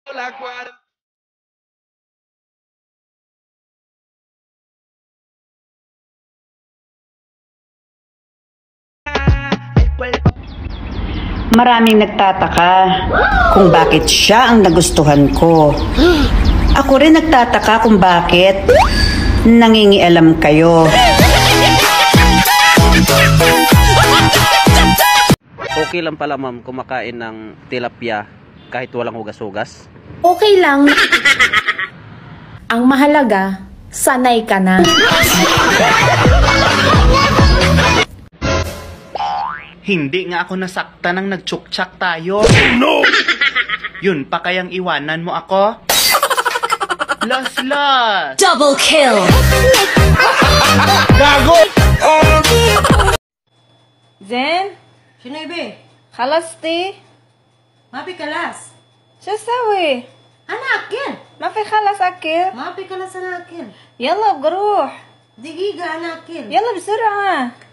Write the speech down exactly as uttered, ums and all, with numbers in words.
Maraming nagtataka kung bakit siya ang nagustuhan ko. Ako rin nagtataka kung bakit nangingialam kayo. Okay lang pala ma'am kumakain ng tilapia kahit walang hugas-hugas? Okay lang. Ang mahalaga, sanay ka na. Hindi nga ako nasakta nang nagtsuktsak tayo. No! Yun pa kayang iwanan mo ako? Los, los! Double kill! Gago! زين شنو يبي؟ خلصتي؟ ما في كلاس. شو اسوي؟ انا اكل. ما في خلص اكل؟ ما في كلاس انا اكل. يلا بروح. دقيقة انا اكل. يلا بسرعة.